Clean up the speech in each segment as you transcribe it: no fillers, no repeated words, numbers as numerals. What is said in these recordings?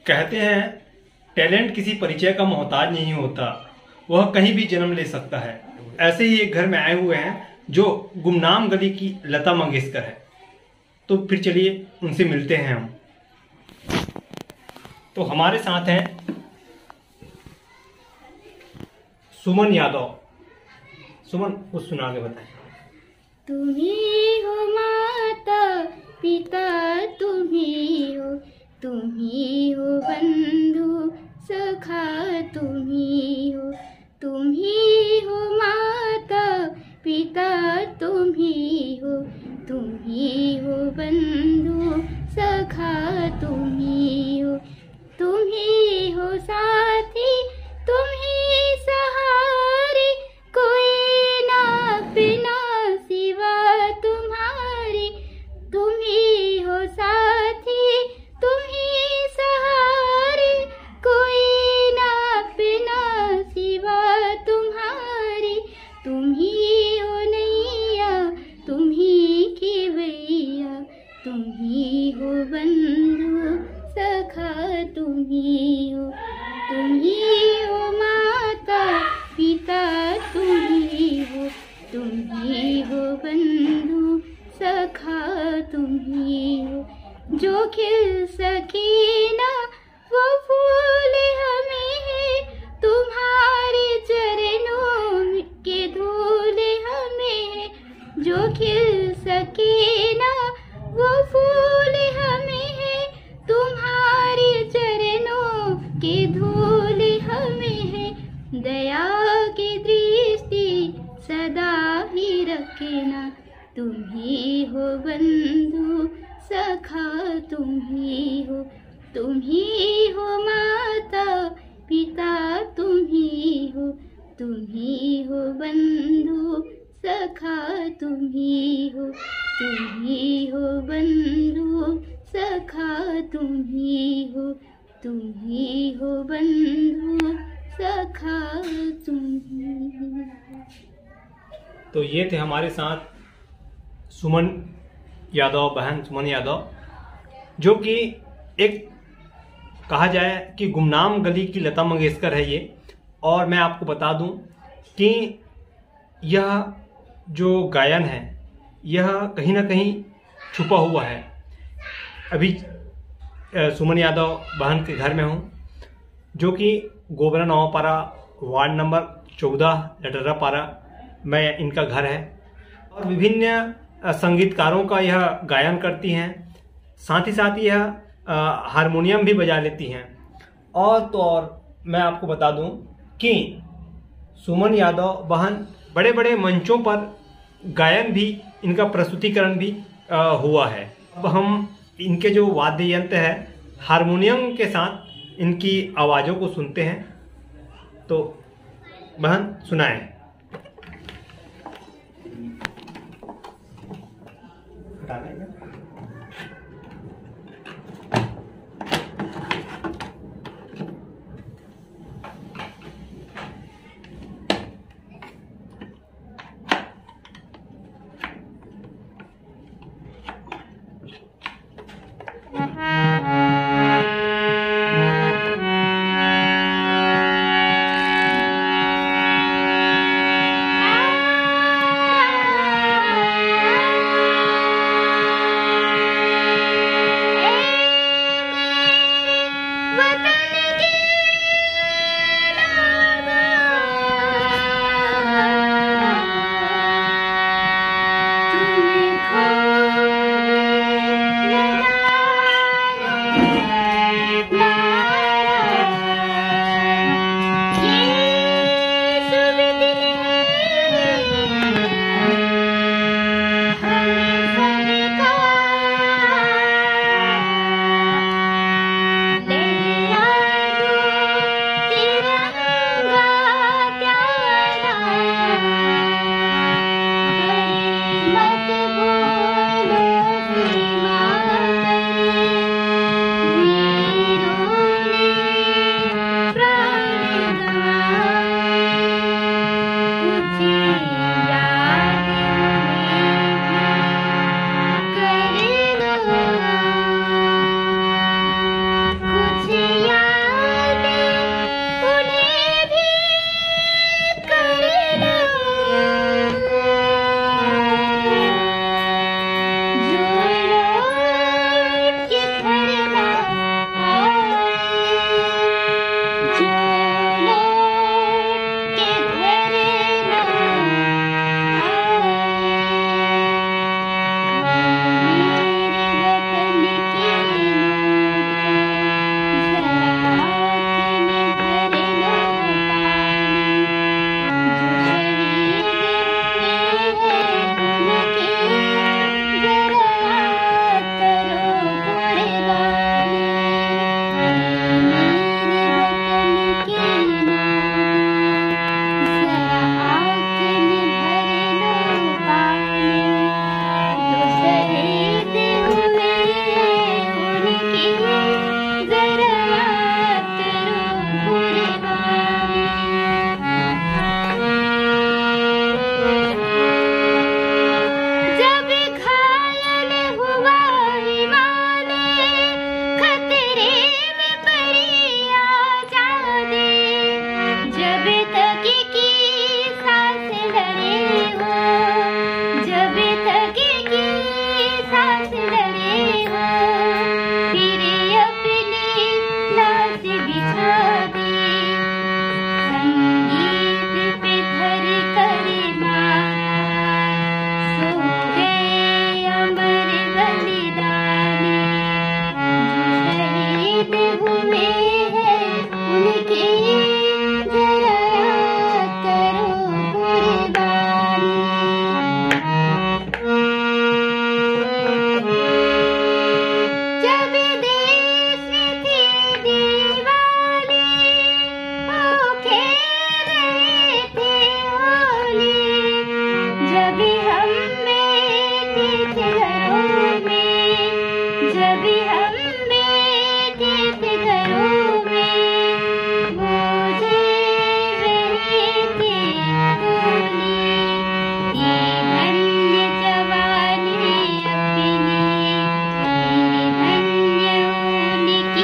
कहते हैं टैलेंट किसी परिचय का मोहताज नहीं होता, वह कहीं भी जन्म ले सकता है। ऐसे ही एक घर में आए हुए हैं जो गुमनाम गली की लता मंगेशकर है। तो फिर चलिए उनसे मिलते हैं हम। तो हमारे साथ हैं सुमन यादव। सुमन कुछ सुना के बताएं। तुम्ही हो माता पिता, तुम्ही हो बंधु सखा, तुम्ही हो माता पिता, तुम्ही हो बंधु सखा, तुम्ही हो साथी, तुम्ही सहारे, कोई ना अपना सिवा तुम्हारे, तुम्ही हो साथी, तुम्ही सहारे, कोई ना अपना सिवा तुम्हारे, तुम्ही हो नैया, तुम्ही खेवैया, तुम्ही हो बंधु सखा, तुम्ही हो माता पिता, तुम्ही हो बंधु सखा, तुम्ही हो। जो खिल सके ना वो फूल हमें है, तुम्हारे चरणों के धूल हमें है। जो खिल सके ना वो फूल हमें है, तुम्हारे चरणों के धूल हमें है। दया की दृष्टि सदा ही रखना, तुम्ही हो बंधु सखा, तुम्ही हो माता पिता, तुम्ही हो बंधु सखा, तुम्ही हो बंधु सखा, तुम्ही हो बंधु सखा, तुम्ही। तो ये थे हमारे साथ सुमन यादव, बहन सुमन यादव, जो कि एक कहा जाए कि गुमनाम गली की लता मंगेशकर है ये। और मैं आपको बता दूं कि यह जो गायन है यह कहीं ना कहीं छुपा हुआ है। अभी सुमन यादव बहन के घर में हूँ, जो कि गोबरा नवापारा वार्ड नंबर 14 लटरापारा में इनका घर है। और विभिन्न संगीतकारों का यह गायन करती हैं, साथ ही साथ यह हारमोनियम भी बजा लेती हैं। और तो और मैं आपको बता दूं कि सुमन यादव बहन बड़े बड़े मंचों पर गायन भी, इनका प्रस्तुतिकरण भी हुआ है। अब हम इनके जो वाद्य यंत्र है हारमोनियम के साथ इनकी आवाज़ों को सुनते हैं। तो बहन सुनाएं।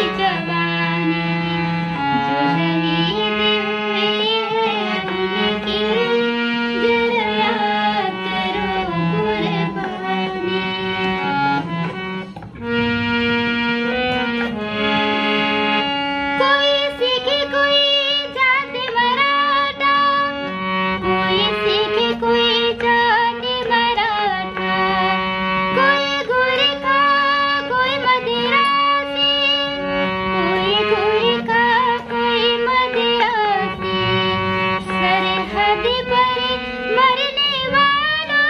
जवानी, जो शहीद हुए हैं उनकी जरा याद करो कुर्बानी। कोई सिख कोई जात मराठा, कोई सिख कोई जात मराठा, कोई गोरखा कोई मदिरासी, कोई गोरखा कोई मदिरासी, सरहद पर मरने वालों,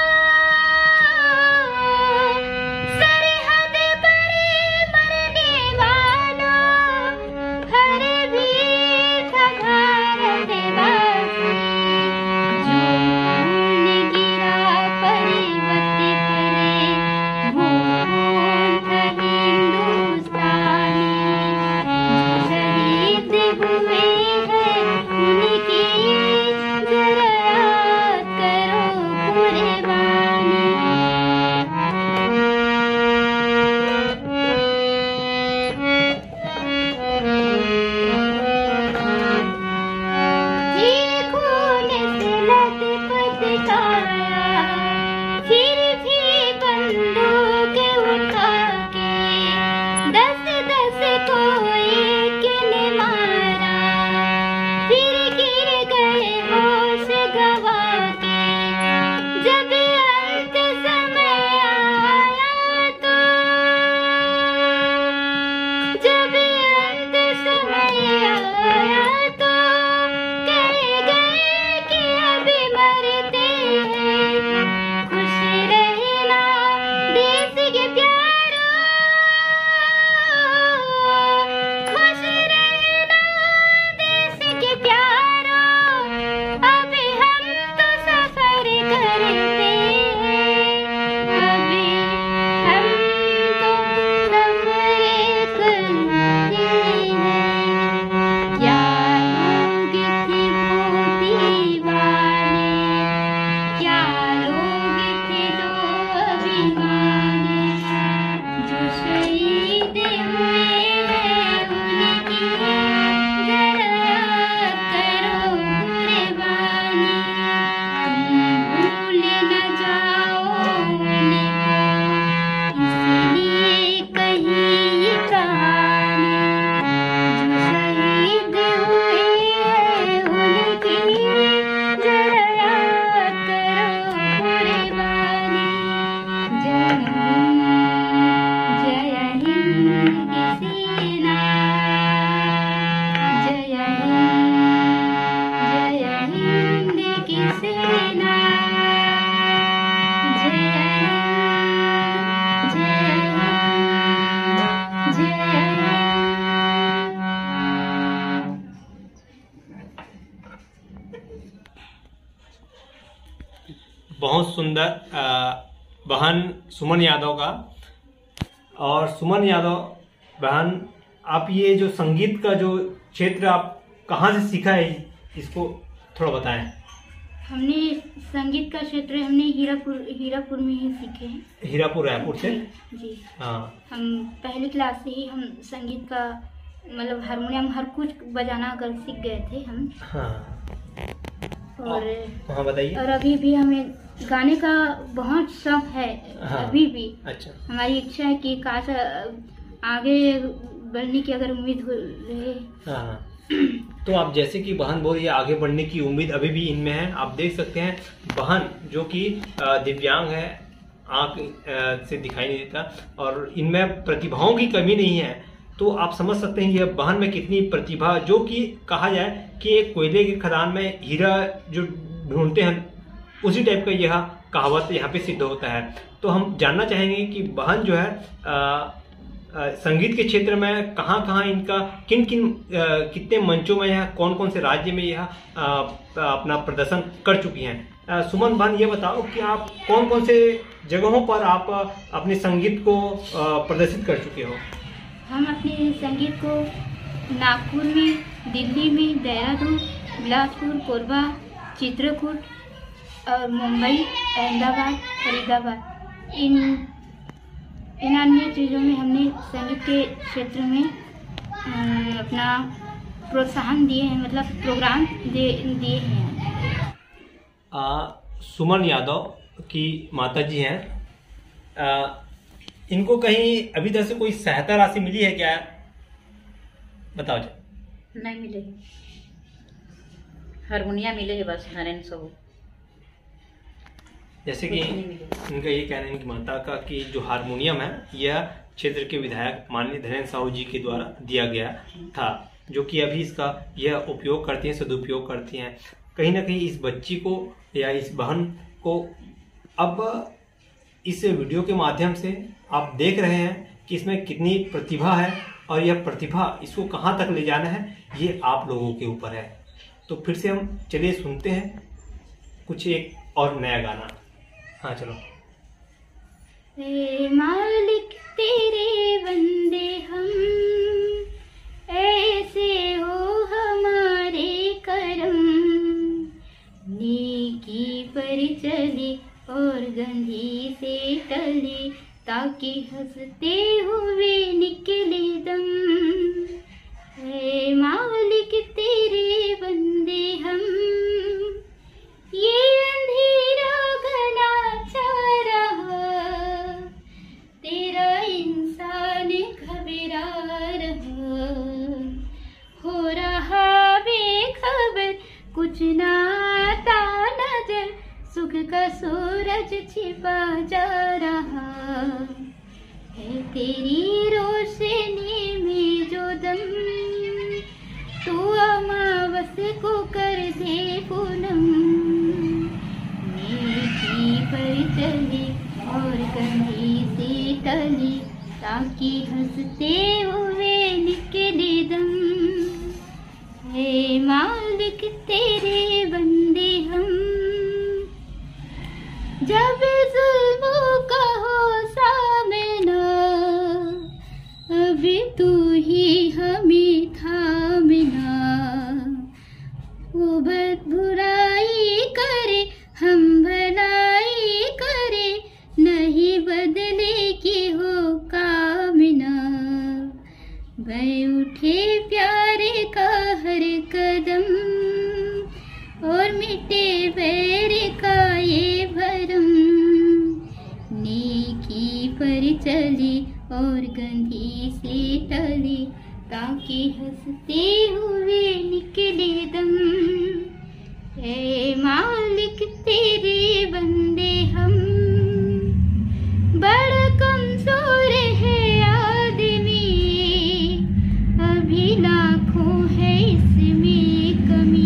सरहद पर मरने वालों, हर वीर था भारतवासी। जो खून गिरा पर्वत करे, वो खून था हिंदुस्तानी। जो शहीद हुए हैं उनकी जरा याद करो कुर्बानी। फिर खून से लथपथ काया, फिर भी बंदूक उठा के 10-10 को एक ने मारा, फिर गिर गए होश गवा के। जब अंत समय आया तो, जब अंत समय आया तो कह गए कि अभी मरते हैं। खुश रहना देश के प्यारों, खुश रहना देश के प्यारों, अभी हम तो सफर करते हैं, अभी हम तो सफर करते हैं। क्या लोग थे वो दीवाने, क्या लोग थे जो अभिमानी, जो शहीद हुए हैं उनकी जरा याद करो कुर्बानी। तुम भूल न जाओ उनको, इसलिए कही ये कहानी। जो शहीद हुए हैं उनकी जरा याद करो कुर्बानी। जय हिंद की सेना, जय हिंद की सेना, जय हिंद, जय हिंद। बहुत सुंदर बहन सुमन यादव का। और सुमन यादव बहन, आप ये जो संगीत का जो क्षेत्र आप कहाँ से सीखा है, इसको थोड़ा बताएं। हमने संगीत का क्षेत्र हमने हीरापुर में ही सीखे हैं। हीरापुर रायपुर से? जी। हाँ। हम पहली क्लास से ही हम संगीत का मतलब हारमोनियम हर कुछ बजाना अगर सीख गए थे हम। हाँ। और हाँ बताइए। और अभी भी हमें गाने का बहुत शौक है। हाँ। अभी भी अच्छा। हमारी इच्छा है कि काश आगे बढ़ने की अगर उम्मीद हो रहे। हाँ। तो आप जैसे कि बहन बोल रही है आगे बढ़ने की उम्मीद अभी भी इनमें है। आप देख सकते हैं बहन जो कि दिव्यांग है, आँख से दिखाई नहीं देता और इनमें प्रतिभाओं की कमी नहीं है। तो आप समझ सकते हैं यह बहन में कितनी प्रतिभा, जो कि कहा जाए कि एक कोयले के खदान में हीरा जो ढूंढते हैं उसी टाइप का यह कहावत यहाँ पे सिद्ध होता है। तो हम जानना चाहेंगे कि बहन जो है संगीत के क्षेत्र में कहाँ इनका कितने मंचों में यह कौन कौन से राज्य में यह अपना प्रदर्शन कर चुकी हैं। सुमन बहन ये बताओ कि आप कौन कौन से जगहों पर आप अपने संगीत को प्रदर्शित कर चुके हो। हम अपने संगीत को नागपुर में, दिल्ली में, देहरादून, बिलासपुर, कोरबा, चित्रकूट और मुंबई, अहमदाबाद, फरीदाबाद इन अन्य चीज़ों में हमने संगीत के क्षेत्र में अपना प्रोत्साहन दिए हैं, मतलब प्रोग्राम दिए हैं। सुमन यादव की माता जी हैं, इनको कहीं अभी तक से कोई सहायता राशि मिली है क्या? बताओ जी। नहीं मिले, हारमोनिया मिले है बस, नारायण साहू। जैसे कि इनका ये कहना है इनकी माता का कि जो हारमोनियम है यह क्षेत्र के विधायक माननीय धीरेन्द्र साहू जी के द्वारा दिया गया था, जो कि अभी इसका यह उपयोग करती हैं, सदुपयोग करती हैं। कहीं ना कहीं इस बच्ची को या इस बहन को अब इस वीडियो के माध्यम से आप देख रहे हैं कि इसमें कितनी प्रतिभा है, और यह प्रतिभा इसको कहाँ तक ले जाना है ये आप लोगों के ऊपर है। तो फिर से हम चलिए सुनते हैं कुछ एक और नया गाना। हाँ चलो। मालिक तेरे बंदे हम, ऐसे हो हमारे करम, नेकी पर चले और गंधी से टले, ताकि हंसते हुए निकले दम। ऐ मालिक तेरे बंदे हम, ये अंधेरा घना छा रहा, तेरा इंसान घबरा रहा, हो रहा बेखबर कुछ ना आता नजर, सुख का सूरज छिपा जा रहा है, तेरी रोशनी में जो दम, तू अमावस को कर दे पूनम, नेकी पर चले और गंधी से टले, ताकि हंसते हुए निकले दम। हे मालिक तेरे बंदे हम, जब जुल्मों का हो सामना, अभी तू ही हमें थामना, वो बुराई करे हम भलाई करे, नहीं बदले की हो कामना, भय उठे प्यारे का हर कदम, और मिटे बैर का ये भरम, नेकी पर चले और गंधी से टले, ताकि हंसते हुए निकले दम। ऐ मालिक तेरे बंदे हम, बड़ा कमजोर है आदमी, अभी लाखों है इसमें कमी,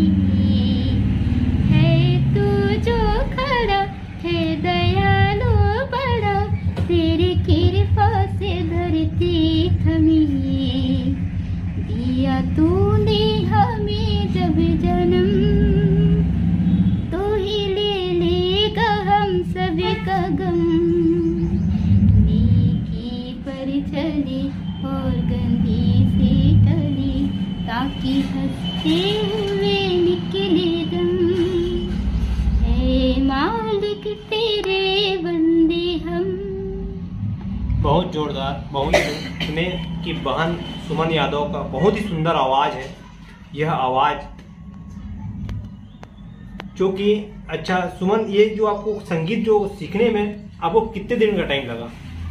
जो खड़ा है दयालु बड़ा, तेरी कृपा से धरती थमी, दिया तूने हमें जब जन्म, तो ही ले लेगा हम सभी का गम, नेकी पर चले और गंधी से टले, ताकि हंसते हुए निकले दम। मालिक तेरे बंदे हम। बहुत जोरदार, बहुत सुने कि बहन सुमन यादव का बहुत ही सुंदर आवाज है। यह आवाज जो कि अच्छा सुमन, ये जो आपको संगीत जो सीखने में आपको कितने दिन का टाइम लगा?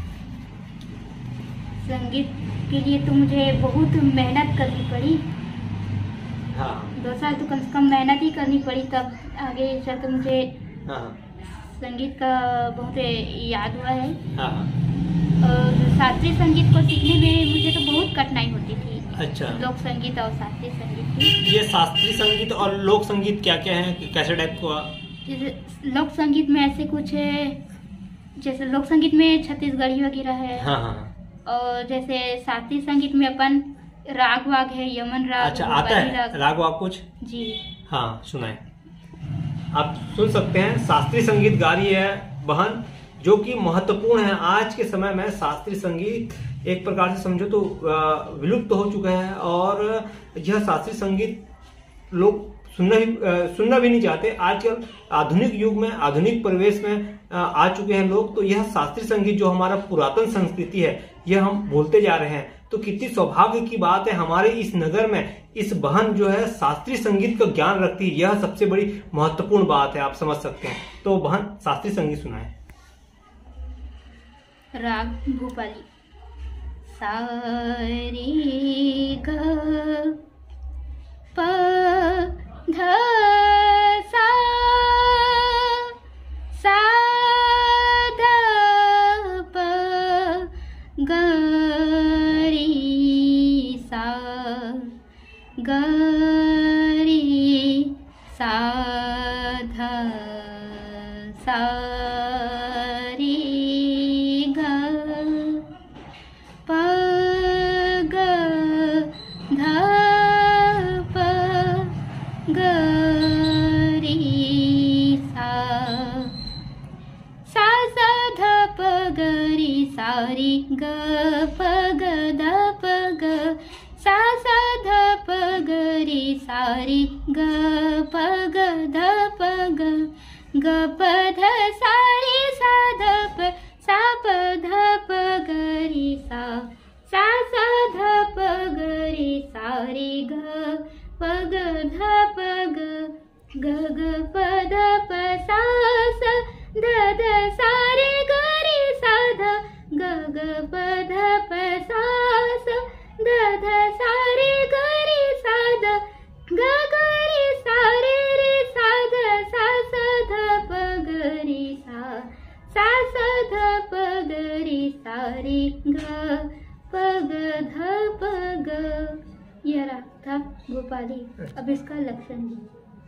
संगीत के लिए तो मुझे बहुत मेहनत करनी पड़ी। हाँ 2 साल तो कम से कम मेहनत ही करनी पड़ी, तब आगे चल के मुझे संगीत का बहुत याद हुआ है। और शास्त्रीय संगीत को सीखने में मुझे तो बहुत कठिनाई होती थी। अच्छा, लोक संगीत और शास्त्रीय संगीत की। ये शास्त्रीय संगीत और लोक संगीत क्या क्या है, कैसे टाइप का? जैसे लोक संगीत में ऐसे कुछ है, जैसे लोक संगीत में छत्तीसगढ़ी वगैरह है। और जैसे शास्त्रीय संगीत में अपन राग वाग है, यमन राग। अच्छा, आता है राग वाग कुछ? जी हाँ, सुनाए। आप सुन सकते हैं, शास्त्रीय संगीत गा रही है बहन, जो कि महत्वपूर्ण है। आज के समय में शास्त्रीय संगीत एक प्रकार से समझो तो विलुप्त हो चुका है, और यह शास्त्रीय संगीत लोग सुनना भी नहीं चाहते। आजकल आधुनिक युग में, आधुनिक परिवेश में आ चुके हैं लोग, तो यह शास्त्रीय संगीत जो हमारा पुरातन संस्कृति है, यह हम भूलते जा रहे हैं। तो तो कितनी सौभाग्य की बात है, हमारे इस नगर में इस बहन जो है शास्त्रीय संगीत का ज्ञान रखती है। यह सबसे बड़ी महत्वपूर्ण बात है, आप समझ सकते हैं। तो बहन शास्त्रीय संगीत सुनाए। राग भूपाली। सा रे ग प ध सा सा ध प ग रे सा ग रे सा ध सा रे ग प ग ध प ग रे सा सा सा ध प ग रे सा रे ग प ग ध प ग सा सा ध प ग रे सा रे ग प ग ध प ग ग प ध सा रे सा ध प सा प ध प ग रे सा सा सा ध प ग रे सा रे ग प ग ध प ग ग ग प ध प सा सा ध ध सा रे ग रे सा ध ग ग प ध प सा सा ध ध सा रे ग रे सा ध ग ग रे सा रे सा ध सा सा ध प ग रे सा सा सा ध प ग रे सा रे ग प ग ध प ग। यह राग था भोपाली। अब इसका लक्षण है।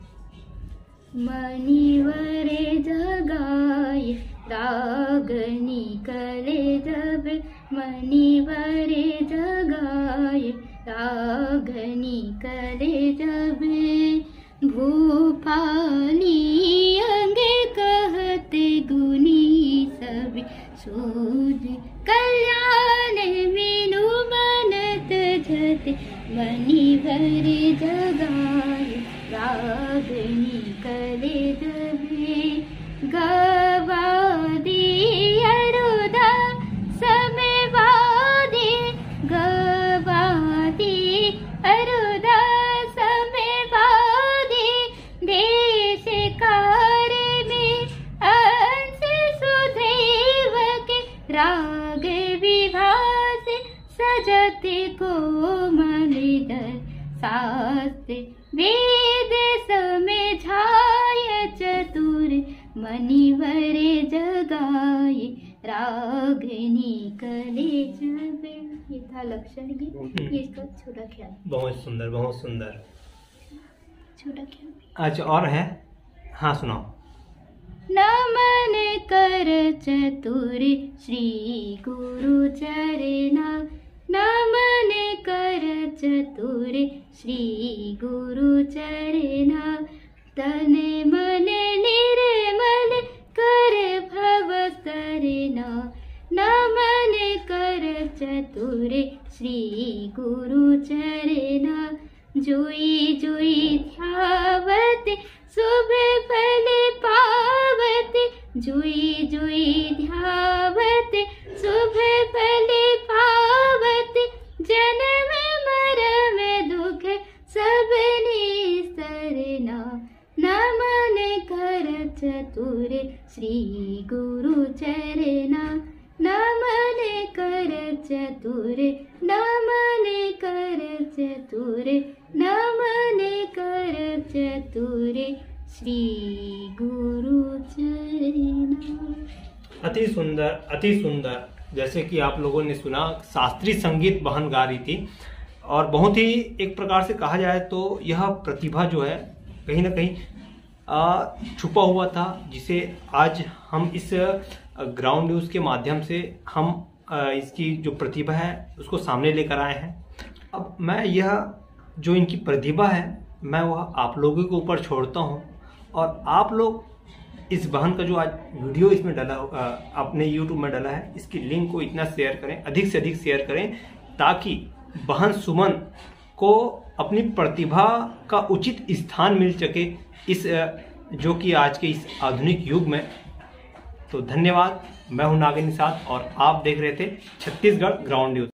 मणिवरे जगाए राग निकले जब, मणिवरे जगाए राग निकले जब, भूपाली अंगे कहते गुनी सब, सूझ कल्याण मीनू मनत झते, मणिवरे जगाए राग निकले जबे, गवादी अरुदा समेवादी, गवादी अरुदा समेवादी, देश कार्य में अंश सुधेव के, राग विभास सजते को मलिदर, शास्त्र वेद समझाय चतुर, मणिवरे जगाए राग निकले जबे। ये था लक्षण गीत। ये इसका छोटा ख्याल। बहुत सुंदर, बहुत सुंदर। छोटा ख्याल। अच्छा, और है? हाँ सुनाओ। नमन कर चतुर श्री गुरु चरना, नमन कर चतुर श्री गुरु चरना, तन मन निर्मल कर भव तरना, नमन कर चतुर श्री गुरु चरना, जुई जुई ध्यावत शुभ फल पावत, जुई जुई ध्यावत शुभ फल पावत, जन्म मरण दुख सब निस्तरना, नमन कर चतुर श्री गुरु चरना, नमन कर चतुर, नमन कर चतुर, नमन कर चतुर श्री गुरु चरना। अति सुंदर, अति सुंदर। जैसे कि आप लोगों ने सुना, शास्त्रीय संगीत बहन गा रही थी और बहुत ही एक प्रकार से कहा जाए तो यह प्रतिभा जो है कहीं ना कहीं छुपा हुआ था, जिसे आज हम इस ग्राउंड न्यूज़ के माध्यम से हम इसकी जो प्रतिभा है उसको सामने लेकर आए हैं। अब मैं यह जो इनकी प्रतिभा है मैं वह आप लोगों के ऊपर छोड़ता हूं, और आप लोग इस बहन का जो आज वीडियो इसमें डाला अपने YouTube में डाला है, इसकी लिंक को इतना शेयर करें, अधिक से अधिक शेयर करें, ताकि बहन सुमन को अपनी प्रतिभा का उचित स्थान मिल सके इस जो कि आज के इस आधुनिक युग में। तो धन्यवाद। मैं हूं नागिन निषाद और आप देख रहे थे छत्तीसगढ़ ग्राउंड न्यूज।